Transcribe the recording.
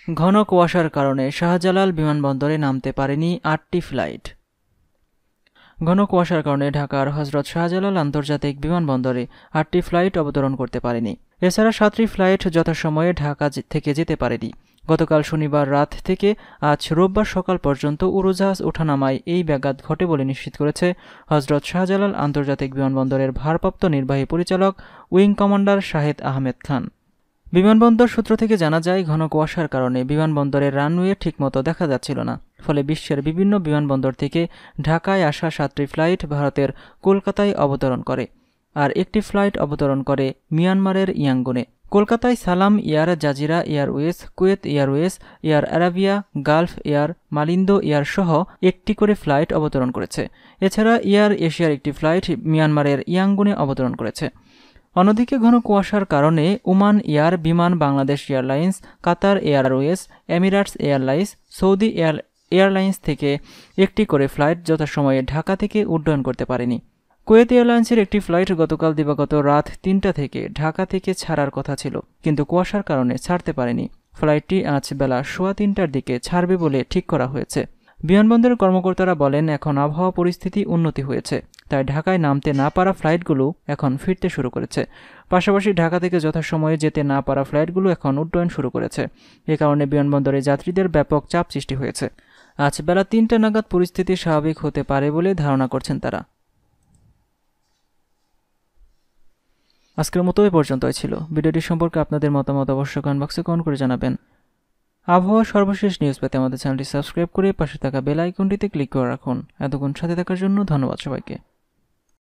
ঘন কুয়াশার কারণে শাহজালাল বিমানবন্দরে নামতে পারেনি ৮টি ফ্লাইট। ঘন কুয়াশার কারণে ঢাকার হজরত শাহজালাল আন্তর্জাতিক বিমানবন্দরে ৮টি ফ্লাইট অবতরণ করতে পারেনি। এছাড়া ৭টি ফ্লাইট যথাসময়ে ঢাকা থেকে যেতে পারেনি। গতকাল শনিবার রাত থেকে আজ রোববার সকাল পর্যন্ত উড়োজাহাজ ওঠানামায় এই ব্যাঘাত ঘটে বলে নিশ্চিত করেছে হজরত শাহজালাল আন্তর্জাতিক বিমানবন্দরের ভারপ্রাপ্ত নির্বাহী পরিচালক উইং কমান্ডার শাহেদ আহমেদ খান। বিমানবন্দর সূত্র থেকে জানা যায়, ঘন কুয়াশার কারণে বিমানবন্দরের রানওয়ে ঠিকমতো দেখা যাচ্ছিল না। ফলে বিশ্বের বিভিন্ন বিমানবন্দর থেকে ঢাকায় আসা ৭টি ফ্লাইট ভারতের কলকাতায় অবতরণ করে, আর একটি ফ্লাইট অবতরণ করে মিয়ানমারের ইয়াঙ্গুনে। কলকাতায় Salam Air, Jazeera Airways, Kuwait Airways, Air Arabia, Gulf Air, Malindo Air সহ একটি করে ফ্লাইট অবতরণ করেছে। এছাড়া এয়ার এশিয়ার একটি ফ্লাইট মিয়ানমারের ইয়াঙ্গুনে অবতরণ করেছে। অন্যদিকে ঘন কুয়াশার কারণে Oman Air Biman, Bangladesh Airlines, Qatar Airways, Emirates Airlines, Saudi Airlines থেকে একটি করে ফ্লাইট যথাসময়ে ঢাকা থেকে উড্ডয়ন করতে পারেনি। কুয়েত এয়ারলাইন্সের একটি ফ্লাইট গতকাল দিবাগত রাত ৩টা থেকে ঢাকা থেকে ছাড়ার কথা ছিল, কিন্তু কুয়াশার কারণে ছাড়তে পারেনি। ফ্লাইটটি আজ বেলা 3:15টার দিকে ছাড়বে বলে ঠিক করা হয়েছে। বিমানবন্দরের কর্মকর্তারা বলেন, এখন আবহাওয়া পরিস্থিতি উন্নতি হয়েছে, তাই ঢাকায় নামতে না পারা ফ্লাইটগুলো এখন ফিরতে শুরু করেছে। পাশাপাশি ঢাকা থেকে যথাসময়ে যেতে না পারা ফ্লাইটগুলো এখন উড্ডয়ন শুরু করেছে। এ কারণে বিমানবন্দরে যাত্রীদের ব্যাপক চাপ সৃষ্টি হয়েছে। আজ বেলা ৩টা নাগাদ পরিস্থিতি স্বাভাবিক হতে পারে বলে ধারণা করছেন তারা। আজকের মতো এ পর্যন্তই ছিল। ভিডিওটি সম্পর্কে আপনাদের মতামত অবশ্যই কমেন্ট বক্সে কমেন্ট করে জানাবেন। আবহাওয়ার সর্বশেষ নিউজ পেতে আমাদের চ্যানেলটি সাবস্ক্রাইব করে পাশে থাকা বেল আইকনটিতে ক্লিক করে রাখুন। এতক্ষণ সাথে থাকার জন্য ধন্যবাদ সবাইকে।